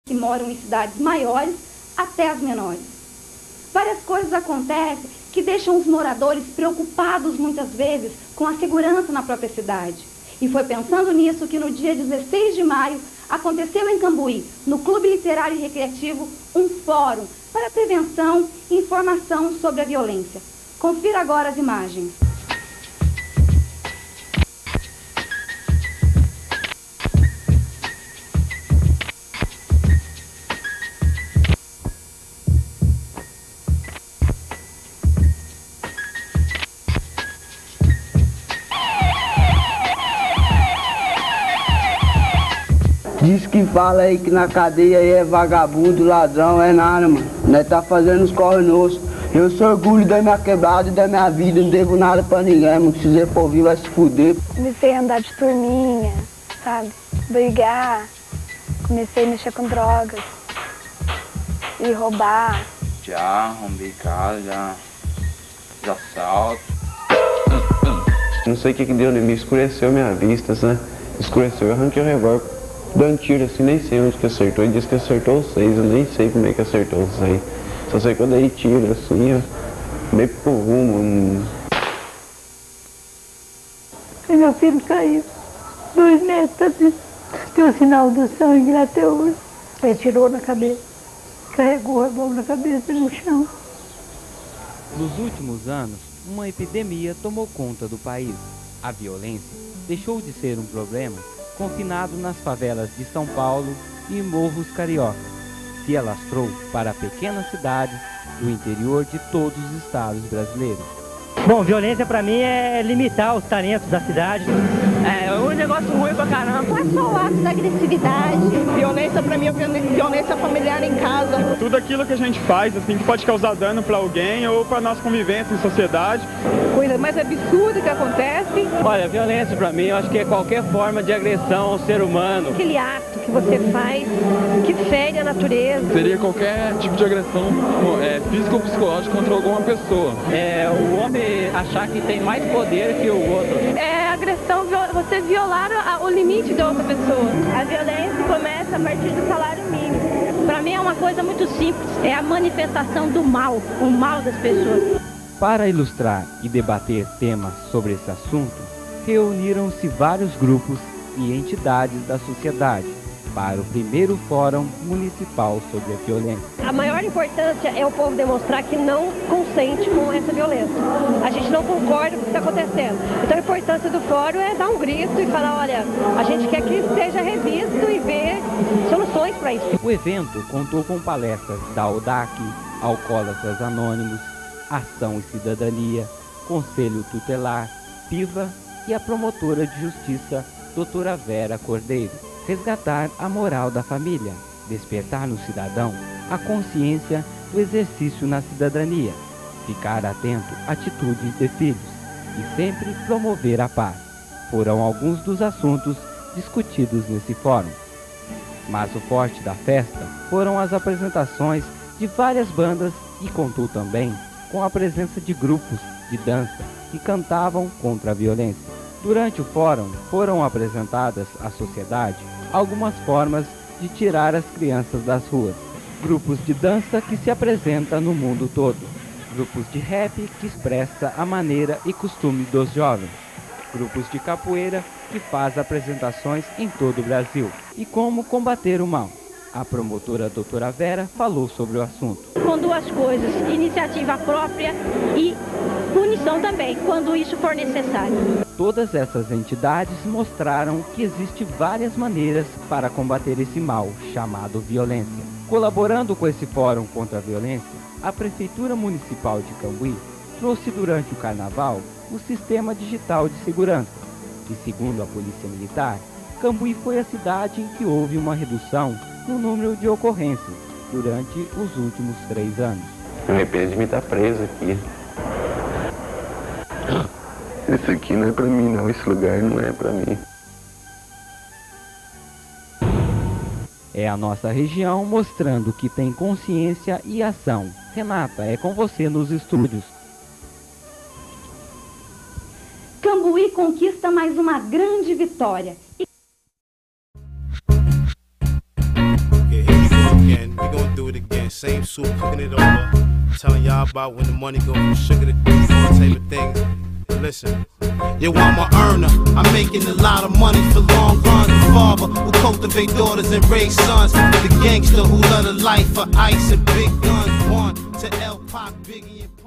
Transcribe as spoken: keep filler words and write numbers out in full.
que moram em cidades maiores até as menores. Várias coisas acontecem que deixam os moradores preocupados muitas vezes com a segurança na própria cidade. E foi pensando nisso que no dia dezesseis de maio aconteceu em Cambuí, no Clube Literário e Recreativo, um fórum para prevenção e informação sobre a violência. Confira agora as imagens. Diz que fala aí que na cadeia aí é vagabundo, ladrão, é nada, mano. Nós tá fazendo os corre nossos. Eu sou orgulho da minha quebrada e da minha vida, não devo nada pra ninguém, mano. Se quiser for vir, vai se fuder. Comecei a andar de turminha, sabe? Brigar. Comecei a mexer com drogas. E roubar. Já arrombei casa, já. Já assalto. Não sei o que que deu em mim, escureceu minha vista, né? Escureceu, eu arranquei o revólver. Dando tiro assim, nem sei onde que acertou. Ele disse que acertou os seis, eu nem sei como é que acertou os seis. Só sei que eu dei tiro assim, ó, meio pro rumo. E meu filho caiu, dois metros, tem o sinal do sangue lá até hoje. Ele tirou na cabeça, carregou o revólver na cabeça e no chão. Nos últimos anos, uma epidemia tomou conta do país. A violência deixou de ser um problema confinado nas favelas de São Paulo e morros cariocas, se alastrou para pequenas cidades do interior de todos os estados brasileiros. Bom, violência pra mim é limitar os talentos da cidade. É um negócio ruim pra caramba. Não é só o ato da agressividade. Violência pra mim é violência familiar em casa. Tudo aquilo que a gente faz, assim, que pode causar dano pra alguém ou pra nossa convivência em sociedade. Coisa mais absurda que acontece. Olha, violência pra mim, eu acho que é qualquer forma de agressão ao ser humano. Aquele ato que você faz que fere a natureza. Seria qualquer tipo de agressão é, física ou psicológica contra alguma pessoa. É, o homem achar que tem mais poder que o outro. É agressão, você violar o limite da outra pessoa. A violência começa a partir do salário mínimo. Para mim é uma coisa muito simples, é a manifestação do mal, o mal das pessoas. Para ilustrar e debater temas sobre esse assunto, reuniram-se vários grupos e entidades da sociedade para o primeiro Fórum Municipal sobre a Violência. A maior importância é o povo demonstrar que não consente com essa violência. A gente não concorda com o que está acontecendo. Então a importância do fórum é dar um grito e falar, olha, a gente quer que isso seja revisto e ver soluções para isso. O evento contou com palestras da O D A C, Alcoólatras Anônimos, Ação e Cidadania, Conselho Tutelar, PIVA e a promotora de justiça, doutora Vera Cordeiro. Resgatar a moral da família, despertar no cidadão a consciência do exercício na cidadania, ficar atento a atitudes de filhos e sempre promover a paz. Foram alguns dos assuntos discutidos nesse fórum. Mas o forte da festa foram as apresentações de várias bandas e contou também com a presença de grupos de dança que cantavam contra a violência. Durante o fórum foram apresentadas à sociedade algumas formas de tirar as crianças das ruas. Grupos de dança que se apresentam no mundo todo. Grupos de rap que expressa a maneira e costume dos jovens. Grupos de capoeira que faz apresentações em todo o Brasil. E como combater o mal. A promotora doutora Vera falou sobre o assunto. Com duas coisas, iniciativa própria e punição também, quando isso for necessário. Todas essas entidades mostraram que existem várias maneiras para combater esse mal, chamado violência. Colaborando com esse fórum contra a violência, a Prefeitura Municipal de Cambuí trouxe durante o Carnaval o Sistema Digital de Segurança. E segundo a Polícia Militar, Cambuí foi a cidade em que houve uma redução no número de ocorrências durante os últimos três anos. Eu me arrependo de me estar preso aqui. Isso aqui não é pra mim não, esse lugar não é pra mim. É a nossa região mostrando que tem consciência e ação. Renata, é com você nos estúdios. Cambuí conquista mais uma grande vitória. E... same soup, cooking it over, telling y'all about when the money go from sugar to all type of things. Listen, yo, I'm a earner. I'm making a lot of money for long runs. The father who cultivate daughters and raise sons. The gangster who love the life for ice and big guns. One to L Pac, Biggie and